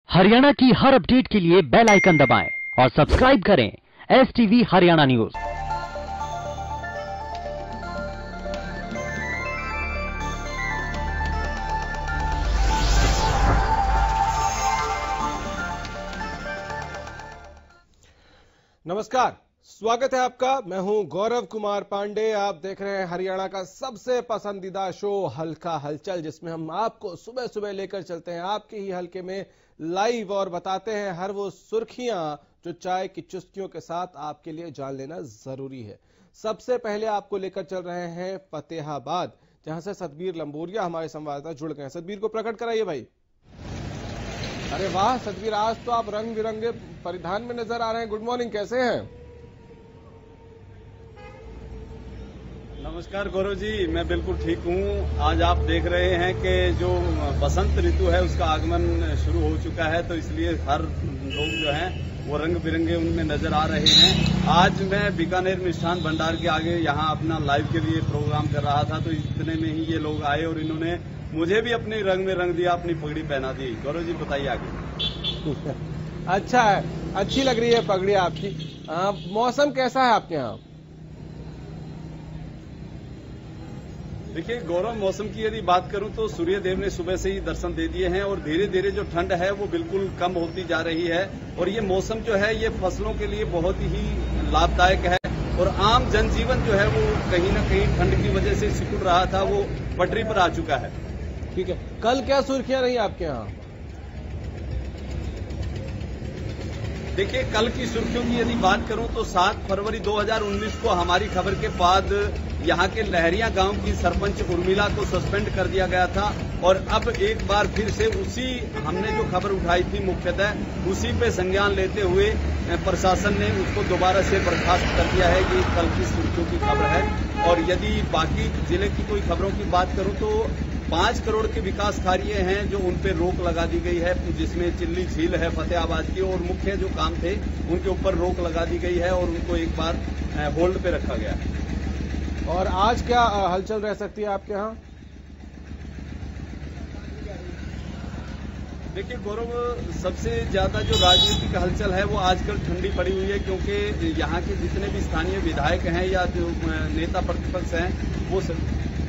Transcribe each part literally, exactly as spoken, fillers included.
हरियाणा की हर अपडेट के लिए बेल आइकन दबाएं और सब्सक्राइब करें एस टीवी हरियाणा न्यूज। नमस्कार, स्वागत है आपका। मैं हूं गौरव कुमार पांडे। आप देख रहे हैं हरियाणा का सबसे पसंदीदा शो हल्का हलचल, जिसमें हम आपको सुबह सुबह लेकर चलते हैं आपके ही हल्के में लाइव और बताते हैं हर वो सुर्खियां जो चाय की चुस्कियों के साथ आपके लिए जान लेना जरूरी है। सबसे पहले आपको लेकर चल रहे हैं फतेहाबाद, जहां से सतबीर लंबोरिया हमारे संवाददाता जुड़ गए हैं। सतबीर को प्रकट कराइए भाई। अरे वाह सतबीर, आज तो आप रंग बिरंगे परिधान में नजर आ रहे हैं। गुड मॉर्निंग, कैसे हैं? नमस्कार गौरव जी, मैं बिल्कुल ठीक हूँ। आज आप देख रहे हैं कि जो बसंत ऋतु है उसका आगमन शुरू हो चुका है, तो इसलिए हर लोग जो हैं वो रंग बिरंगे उनमें नजर आ रहे हैं। आज मैं बीकानेर मिष्ठान भंडार के आगे यहाँ अपना लाइव के लिए प्रोग्राम कर रहा था, तो इतने में ही ये लोग आए और इन्होंने मुझे भी अपने रंग में रंग दिया, अपनी पगड़ी पहना दी। गौरव जी बताइए आगे। अच्छा है, अच्छी लग रही है पगड़ी आपकी। आ, मौसम कैसा है आपके यहाँ? देखिए गौरव, मौसम की यदि बात करूं तो सूर्य देव ने सुबह से ही दर्शन दे दिए हैं और धीरे धीरे जो ठंड है वो बिल्कुल कम होती जा रही है। और ये मौसम जो है ये फसलों के लिए बहुत ही लाभदायक है और आम जनजीवन जो है वो कहीं ना कहीं ठंड की वजह से सिकुड़ रहा था, वो पटरी पर आ चुका है। ठीक है, कल क्या सुर्खियां रही आपके यहाँ? देखिए कल की सुर्खियों की यदि बात करूं तो सात फरवरी दो हज़ार उन्नीस को हमारी खबर के बाद यहां के लहरिया गांव की सरपंच उर्मिला को सस्पेंड कर दिया गया था और अब एक बार फिर से उसी हमने जो खबर उठाई थी मुख्यतः उसी पे संज्ञान लेते हुए प्रशासन ने उसको दोबारा से बर्खास्त कर दिया है। ये कल की सुर्खियों की खबर है। और यदि बाकी जिले की कोई खबरों की बात करूं तो पांच करोड़ के विकास कार्य हैं जो उन पे रोक लगा दी गई है, जिसमें चिल्ली झील है फतेहाबाद की और मुख्य जो काम थे उनके ऊपर रोक लगा दी गई है और उनको एक बार होल्ड पे रखा गया है। और आज क्या हलचल रह सकती है आपके यहाँ? देखिए गौरव, सबसे ज्यादा जो राजनीतिक हलचल है वो आजकल ठंडी पड़ी हुई है, क्योंकि यहाँ के जितने भी स्थानीय विधायक हैं या जो नेता प्रतिपक्ष हैं वो सब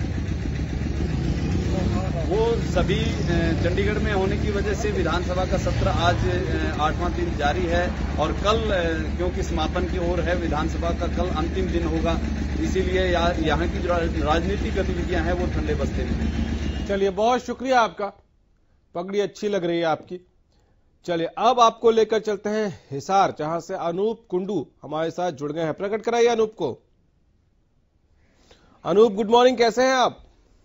वो सभी चंडीगढ़ में होने की वजह से विधानसभा का सत्र आज आठवां दिन जारी है और कल क्योंकि समापन की ओर है विधानसभा का, कल अंतिम दिन होगा, इसीलिए यहाँ की जो राजनीतिक गतिविधियां हैं वो ठंडे बस्ते में। चलिए, बहुत शुक्रिया आपका, पगड़ी अच्छी लग रही है आपकी। चलिए अब आपको लेकर चलते हैं हिसार, जहां से अनूप कुंडू हमारे साथ जुड़ गए हैं। प्रकट कराइए अनूप को। अनूप गुड मॉर्निंग, कैसे हैं आप?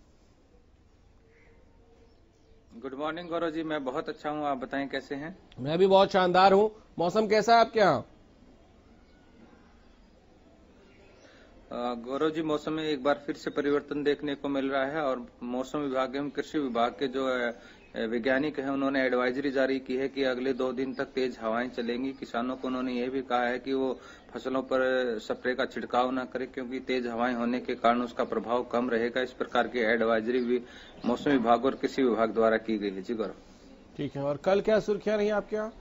गुड मॉर्निंग गौरव जी, मैं बहुत अच्छा हूं, आप बताएं कैसे हैं? मैं भी बहुत शानदार हूं। मौसम कैसा है आपके यहाँ? गौरव जी, मौसम में एक बार फिर से परिवर्तन देखने को मिल रहा है और मौसम विभाग एवं कृषि विभाग के जो वैज्ञानिक हैं उन्होंने एडवाइजरी जारी की है कि अगले दो दिन तक तेज हवाएं चलेंगी। किसानों को उन्होंने यह भी कहा है कि वो फसलों पर स्प्रे का छिड़काव न करें, क्योंकि तेज हवाएं होने के कारण उसका प्रभाव कम रहेगा। इस प्रकार की एडवाइजरी भी मौसम विभाग और कृषि विभाग द्वारा की गई है। जी गौरव। ठीक है, और कल क्या सुर्खियां रही आपके यहाँ?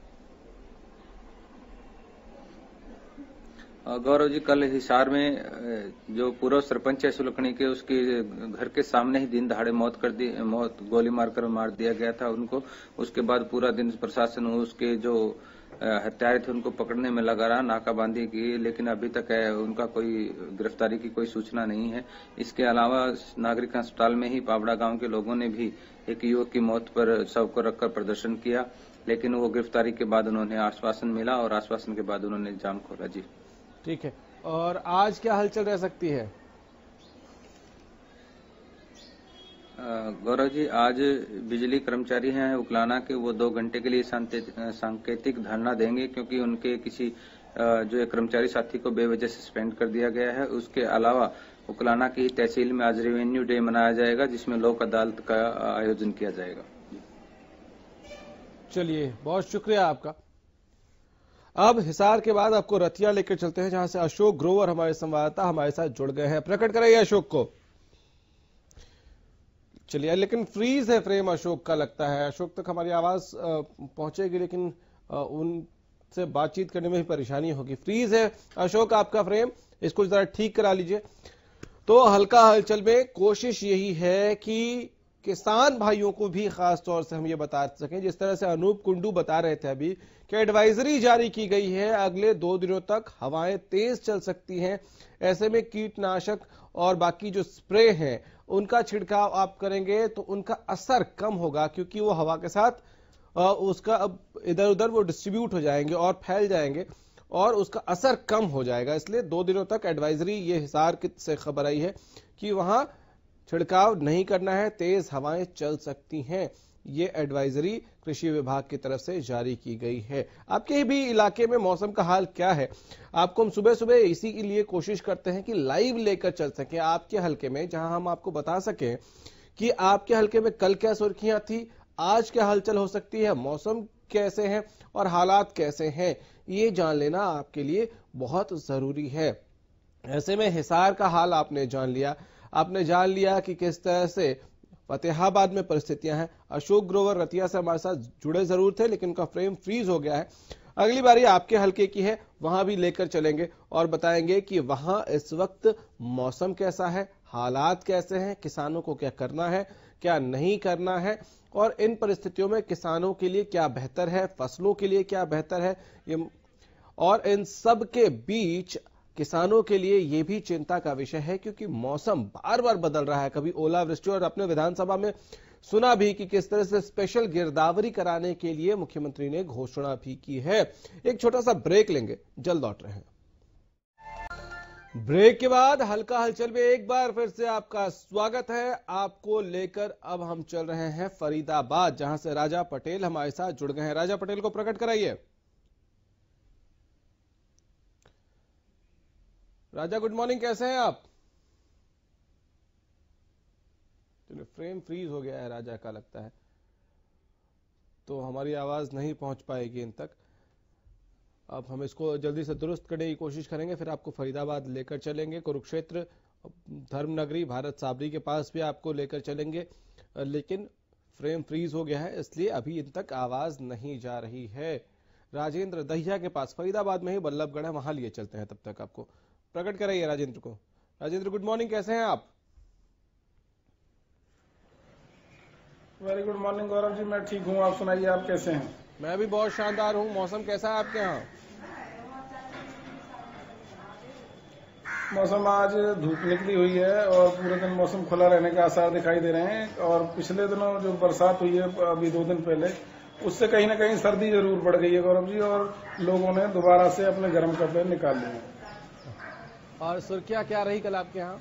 गौरव जी, कल हिसार में जो पूर्व सरपंच है सुलखनी के, उसके घर के सामने ही दिन दहाड़े मौत कर दी मौत गोली मारकर मार दिया गया था उनको। उसके बाद पूरा दिन प्रशासन उसके जो हत्यारे थे उनको पकड़ने में लगा रहा, नाकाबंदी की, लेकिन अभी तक उनका कोई गिरफ्तारी की कोई सूचना नहीं है। इसके अलावा नागरिक अस्पताल में ही पावड़ा गांव के लोगों ने भी एक युवक की मौत पर शव को रखकर प्रदर्शन किया, लेकिन वो गिरफ्तारी के बाद उन्होंने आश्वासन मिला और आश्वासन के बाद उन्होंने जाम खोला। जी ठीक है, और आज क्या हलचल रह सकती है? गौरव जी, आज बिजली कर्मचारी हैं उकलाना के, वो दो घंटे के लिए सांकेतिक धरना देंगे, क्योंकि उनके किसी जो एक कर्मचारी साथी को बेवजह सस्पेंड कर दिया गया है। उसके अलावा उकलाना की तहसील में आज रेवेन्यू डे मनाया जाएगा, जिसमें लोक अदालत का आयोजन किया जाएगा। चलिए, बहुत शुक्रिया आपका। अब हिसार के बाद आपको रतिया लेकर चलते हैं, जहां से अशोक ग्रोवर हमारे संवाददाता हमारे साथ जुड़ गए हैं। प्रकट कराइए अशोक को। चलिए, लेकिन फ्रीज है फ्रेम अशोक का, लगता है अशोक तक हमारी आवाज पहुंचेगी, लेकिन उनसे बातचीत करने में भी परेशानी होगी। फ्रीज है अशोक आपका फ्रेम, इसको जरा ठीक करा लीजिए। तो हल्का हलचल में कोशिश यही है कि किसान भाइयों को भी खास तौर से हम ये बता सकें, जिस तरह से अनूप कुंडू बता रहे थे अभी कि एडवाइजरी जारी की गई है, अगले दो दिनों तक हवाएं तेज चल सकती हैं। ऐसे में कीटनाशक और बाकी जो स्प्रे हैं उनका छिड़काव आप करेंगे तो उनका असर कम होगा, क्योंकि वो हवा के साथ उसका अब इधर उधर वो डिस्ट्रीब्यूट हो जाएंगे और फैल जाएंगे और उसका असर कम हो जाएगा। इसलिए दो दिनों तक एडवाइजरी, ये हिसार से खबर आई है कि वहां छिड़काव नहीं करना है, तेज हवाएं चल सकती हैं। ये एडवाइजरी कृषि विभाग की तरफ से जारी की गई है। आपके भी इलाके में मौसम का हाल क्या है, आपको हम सुबह सुबह इसी के लिए कोशिश करते हैं कि लाइव लेकर चल सकें आपके हलके में, जहां हम आपको बता सकें कि आपके हलके में कल क्या सुर्खियां थी, आज क्या हलचल हो सकती है, मौसम कैसे हैं और हालात कैसे हैं, ये जान लेना आपके लिए बहुत जरूरी है। ऐसे में हिसार का हाल आपने जान लिया, आपने जान लिया कि किस तरह से फतेहाबाद में परिस्थितियां हैं। अशोक ग्रोवर रतिया से हमारे साथ जुड़े जरूर थे, लेकिन उनका फ्रेम फ्रीज हो गया है। अगली बारी आपके हलके की है, वहां भी लेकर चलेंगे और बताएंगे कि वहां इस वक्त मौसम कैसा है, हालात कैसे हैं, किसानों को क्या करना है, क्या नहीं करना है और इन परिस्थितियों में किसानों के लिए क्या बेहतर है, फसलों के लिए क्या बेहतर है, ये और इन सब के बीच किसानों के लिए यह भी चिंता का विषय है, क्योंकि मौसम बार बार बदल रहा है। कभी ओलावृष्टि, और अपने विधानसभा में सुना भी कि किस तरह से स्पेशल गिरदावरी कराने के लिए मुख्यमंत्री ने घोषणा भी की है। एक छोटा सा ब्रेक लेंगे, जल्द लौट रहे हैं। ब्रेक के बाद हल्का हलचल में एक बार फिर से आपका स्वागत है। आपको लेकर अब हम चल रहे हैं फरीदाबाद, जहां से राजा पटेल हमारे साथ जुड़ गए हैं। राजा पटेल को प्रकट कराइए। राजा गुड मॉर्निंग, कैसे हैं आप? चलिए, फ्रेम फ्रीज हो गया है राजा का, लगता है तो हमारी आवाज नहीं पहुंच पाएगी इन तक। अब हम इसको जल्दी से दुरुस्त करने की कोशिश करेंगे, फिर आपको फरीदाबाद लेकर चलेंगे, कुरुक्षेत्र, धर्मनगरी, भारत साबरी के पास भी आपको लेकर चलेंगे, लेकिन फ्रेम फ्रीज हो गया है, इसलिए अभी इन तक आवाज नहीं जा रही है। राजेंद्र दहिया के पास, फरीदाबाद में ही बल्लभगढ़ है, वहां लिए चलते हैं। तब तक आपको प्रकट कराइए राजेंद्र को। राजेंद्र गुड मॉर्निंग, कैसे हैं आप? Very good morning Gaurav ji, मैं ठीक हूँ, आप सुनाइए, आप कैसे हैं? मैं भी बहुत शानदार हूँ। मौसम कैसा है आपके यहाँ? मौसम आज धूप निकली हुई है और पूरे दिन मौसम खुला रहने के आसार दिखाई दे रहे हैं। और पिछले दिनों जो बरसात हुई है अभी दो दिन पहले, उससे कहीं ना कहीं सर्दी जरूर बढ़ गई है गौरव जी, और लोगों ने दोबारा से अपने गर्म कपड़े निकाल लिए हैं। और सुर्खियां क्या रही कल आपके यहाँ?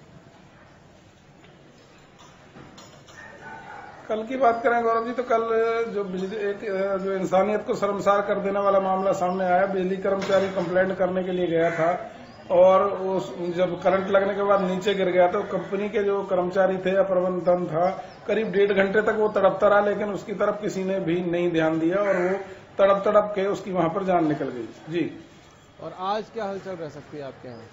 कल की बात करें गौरव जी तो कल जो बिजली एक जो इंसानियत को शर्मसार कर देने वाला मामला सामने आया। बिजली कर्मचारी कंप्लेंट करने के लिए गया था और उस जब करंट लगने के बाद नीचे गिर गया तो कंपनी के जो कर्मचारी थे या प्रबंधन था, करीब डेढ़ घंटे तक वो तड़पता रहा, लेकिन उसकी तरफ किसी ने भी नहीं ध्यान दिया और वो तड़प तड़प के उसकी वहां पर जान निकल गई जी। और आज क्या हलचल रह सकती है आपके यहाँ?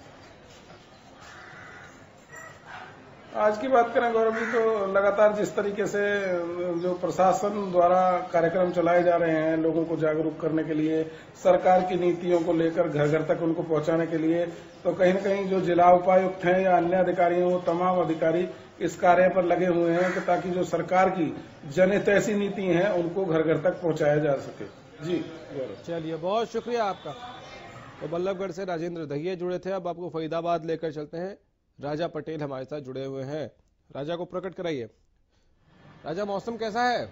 आज की बात करें गौरव जी तो लगातार जिस तरीके से जो प्रशासन द्वारा कार्यक्रम चलाए जा रहे हैं लोगों को जागरूक करने के लिए, सरकार की नीतियों को लेकर घर घर तक उनको पहुंचाने के लिए, तो कहीं न कहीं जो जिला उपायुक्त हैं या अन्य अधिकारी हैं वो तमाम अधिकारी इस कार्य पर लगे हुए हैं कि ताकि जो सरकार की जनहित ऐसी नीति हैं उनको घर घर तक पहुंचाया जा सके जी। गौरव, चलिए, बहुत शुक्रिया आपका। तो बल्लभगढ़ से राजेंद्र दहिया जुड़े थे। अब आपको फरीदाबाद लेकर चलते हैं, राजा पटेल हमारे साथ जुड़े हुए हैं। राजा को प्रकट कराइए। राजा, मौसम कैसा है?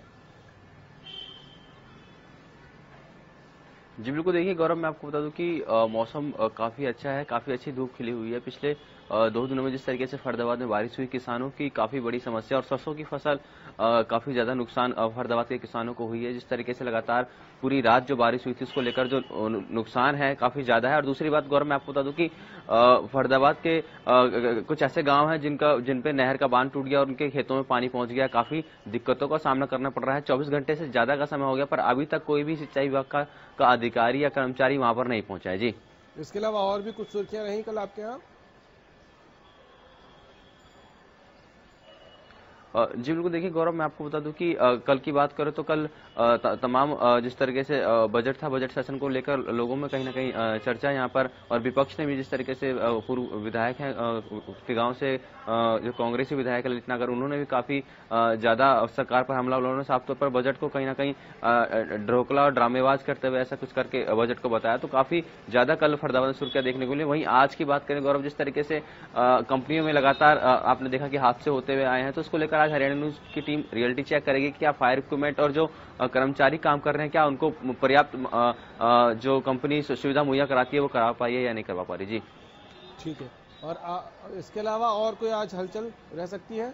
जी बिल्कुल, देखिए गौरव, मैं आपको बता दूं कि मौसम काफी अच्छा है, काफी अच्छी धूप खिली हुई है। पिछले आ, दो दिनों में जिस तरीके से फरीदाबाद में बारिश हुई, किसानों की काफी बड़ी समस्या और सरसों की फसल आ, काफी ज्यादा नुकसान फरीदाबाद के किसानों को हुई है। जिस तरीके से लगातार पूरी रात जो बारिश हुई थी उसको लेकर जो नुकसान है काफी ज्यादा है। और दूसरी बात गौरव, मैं आपको बता दूं कि फरीदाबाद के आ, कुछ ऐसे गांव हैं जिनका जिन पे नहर का बांध टूट गया और उनके खेतों में पानी पहुंच गया, काफी दिक्कतों का सामना करना पड़ रहा है। चौबीस घंटे से ज्यादा का समय हो गया पर अभी तक कोई भी सिंचाई विभाग का, का अधिकारी या कर्मचारी वहां पर नहीं पहुंचा है जी। इसके अलावा और भी कुछ सुर्खियां रही कल आपके यहाँ? अ, जी बिल्कुल, देखिए गौरव, मैं आपको बता दूं कि अ, कल की बात करें तो कल अ, त, तमाम अ, जिस तरीके से अ, बजट था, बजट सेशन को लेकर लोगों में कहीं ना कहीं अ, चर्चा यहाँ पर, और विपक्ष ने भी जिस तरीके से अ, पूर्व विधायक हैं के गांव से, अ, जो कांग्रेसी विधायक ललित नागर, उन्होंने भी काफी अ, ज्यादा सरकार पर हमला, उन्होंने साफ तौर पर बजट को कहीं ना कहीं अ, ढोकला और ड्रामेबाज करते हुए ऐसा कुछ करके बजट को बताया, तो काफी ज्यादा कल फरदाबाद में सुर्खियां देखने को मिली। वहीं आज की बात करें गौरव, जिस तरीके से कंपनियों में लगातार अ, आपने देखा कि हादसे होते हुए आए हैं, तो उसको लेकर आज हरियाणा न्यूज की टीम रियलिटी चेक करेगी कि क्या फायर इक्विपमेंट और जो अ, कर्मचारी काम कर रहे हैं, क्या उनको पर्याप्त अ, अ, जो कंपनी सुविधा मुहैया कराती है वो करा पाई है या नहीं करवा पा रही। जी ठीक है। और आ, इसके अलावा और कोई आज हलचल रह सकती है?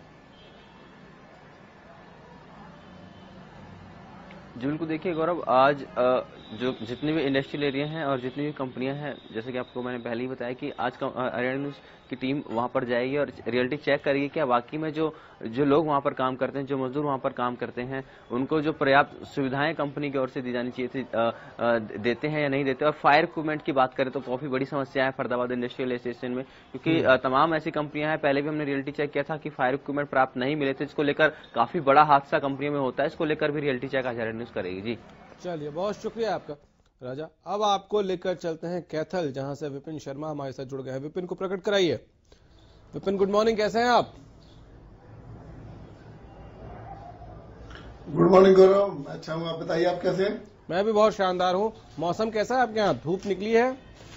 जी बिल्कुल, देखिए गौरव, आज अ, जो जितने भी इंडस्ट्रियल एरिया हैं और जितनी भी कंपनियां हैं, जैसे कि आपको मैंने पहले ही बताया कि आज हरियाणा न्यूज की टीम वहां पर जाएगी और रियलिटी चेक करेगी क्या वाकई में जो जो लोग वहां पर काम करते हैं, जो मजदूर वहां पर काम करते हैं, उनको जो पर्याप्त सुविधाएं कंपनी की ओर से दी जानी चाहिए थी आ, आ, देते हैं या नहीं देते। और फायर इक्विपमेंट की बात करें तो काफी बड़ी समस्या है फरीदाबाद इंडस्ट्रियल एसोसिएशन में, क्योंकि आ, तमाम ऐसी कंपनियां हैं, पहले भी हमने रियलिटी चेक किया था कि फायर इक्विपमेंट प्राप्त नहीं मिले थे, जिसको लेकर काफी बड़ा हादसा कंपनियों में होता है। इसको लेकर भी रियलिटी चेक आज हरियाणा न्यूज करेगी। जी चलिए, बहुत शुक्रिया आपका राजा। अब आपको लेकर चलते हैं कैथल, जहां से विपिन शर्मा हमारे साथ जुड़ गए हैं। विपिन को प्रकट कराइए। विपिन, गुड मॉर्निंग, कैसे हैं आप? गुड मॉर्निंग गौरव, अच्छा हूँ, आप बताइए आप कैसे हैं? मैं भी बहुत शानदार हूँ। मौसम कैसा है आपके यहाँ? धूप निकली है?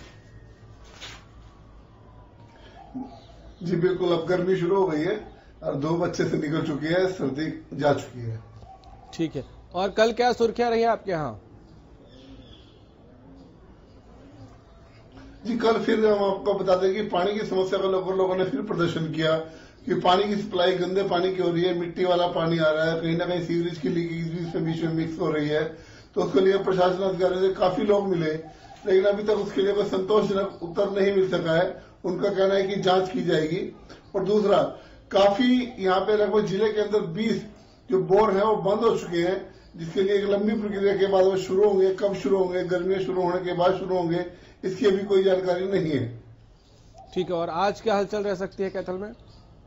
जी बिल्कुल, अब गर्मी शुरू हो गई है और धूप अच्छे से निकल चुकी है, सर्दी जा चुकी है। ठीक है। और कल क्या सुर्खियां रही आपके यहाँ? जी कल फिर हम आपको बता दें कि पानी की समस्या को लेकर लोगों ने फिर प्रदर्शन किया कि पानी की सप्लाई गंदे पानी की हो रही है, मिट्टी वाला पानी आ रहा है, कहीं ना कहीं सीवरेज की लीकेज भी इसमें बीच में मिक्स हो रही है। तो उसके लिए प्रशासन अधिकारियों से काफी लोग मिले, लेकिन अभी तक उसके लिए कोई संतोषजनक उत्तर नहीं मिल सका है। उनका कहना है कि जांच की जाएगी। और दूसरा, काफी यहाँ पे लगभग जिले के अंदर बीस जो बोर है वो बंद हो चुके हैं, जिसके लिए एक लंबी प्रक्रिया के बाद वो शुरू होंगे। कब शुरू होंगे? गर्मियां शुरू होने के बाद शुरू होंगे, इसकी अभी कोई जानकारी नहीं है। ठीक है। और आज क्या हलचल रह सकती है कैथल में?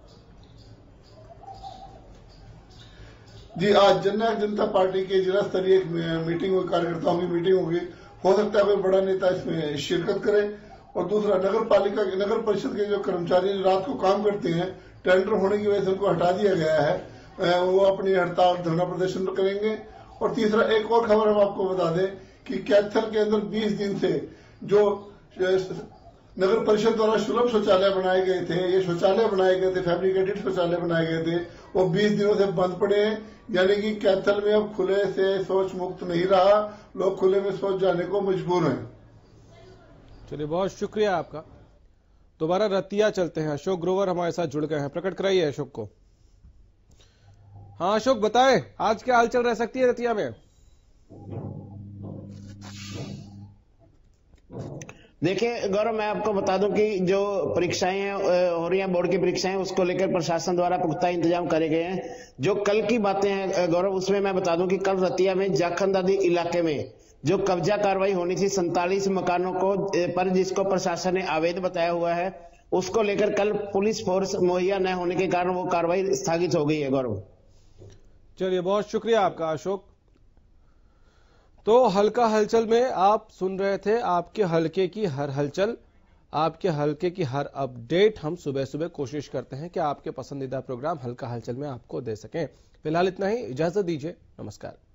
जी आज जननायक जनता पार्टी के जिला स्तरीय मीटिंग हुई, कार्यकर्ताओं की मीटिंग होगी। हो सकता है कोई बड़ा नेता इसमें शिरकत करे। और दूसरा, नगर पालिका के नगर परिषद के जो कर्मचारी रात को काम करते हैं, टेंडर होने की वजह से उनको हटा दिया गया है, वो अपनी हड़ताल धरना प्रदर्शन करेंगे। और तीसरा, एक और खबर हम आपको बता दें कि कैथल के अंदर बीस दिन से जो नगर परिषद द्वारा सुलभ शौचालय बनाए गए थे, ये शौचालय बनाए गए थे, फैब्रिकेटेड शौचालय बनाए गए थे, वो बीस दिनों से बंद पड़े हैं। यानी कि कैथल में अब खुले से शौच मुक्त नहीं रहा, लोग खुले में शौच जाने को मजबूर हैं। चलिए, बहुत शुक्रिया आपका। दोबारा रतिया चलते हैं। अशोक ग्रोवर हमारे साथ जुड़ गए हैं। प्रकट कराइए अशोक को। हाँ अशोक, बताएं आज क्या हलचल रह सकती है रतिया में? देखिए गौरव, मैं आपको बता दूं कि जो परीक्षाएं हो रही हैं, बोर्ड की परीक्षाएं, उसको लेकर प्रशासन द्वारा पुख्ता इंतजाम करे गए हैं। जो कल की बातें हैं गौरव, उसमें मैं बता दूं कि कल रतिया में जाखंदादी इलाके में जो कब्जा कार्रवाई होनी थी सैंतालीस मकानों को पर, जिसको प्रशासन ने अवैध बताया हुआ है, उसको लेकर कल पुलिस फोर्स मुहैया न होने के कारण वो कार्रवाई स्थगित हो गई है। गौरव, चलिए, बहुत शुक्रिया आपका अशोक। तो हल्का हलचल में आप सुन रहे थे आपके हलके की हर हलचल, आपके हलके की हर अपडेट हम सुबह सुबह कोशिश करते हैं कि आपके पसंदीदा प्रोग्राम हल्का हलचल में आपको दे सकें। फिलहाल इतना ही, इजाजत दीजिए, नमस्कार।